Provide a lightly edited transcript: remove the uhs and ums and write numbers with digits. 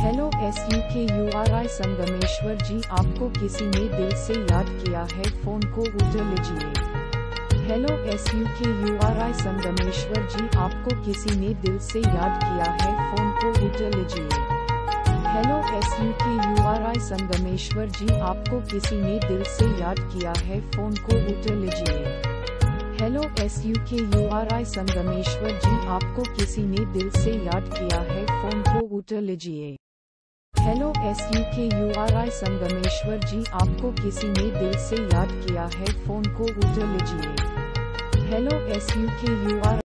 Hello SUKURI Sangameshwar जी, आपको किसी ने दिल से याद किया है, फोन को उठा लीजिए। हेलो SUKURI संगमेश्वर जी, आपको किसी ने दिल से याद किया है, फोन को उठा लीजिए। हेलो SUKURI संगमेश्वर जी, आपको किसी ने दिल से याद किया है, फोन को उठा लीजिए। हेलो SUKURI संगमेश्वर जी, आपको किसी ने दिल से याद किया है, फोन को उठा लीजिए। हेलो SUKURI संगमेश्वर जी, आपको किसी ने दिल से याद किया है, फोन को उठा लीजिए। Hello SUKURI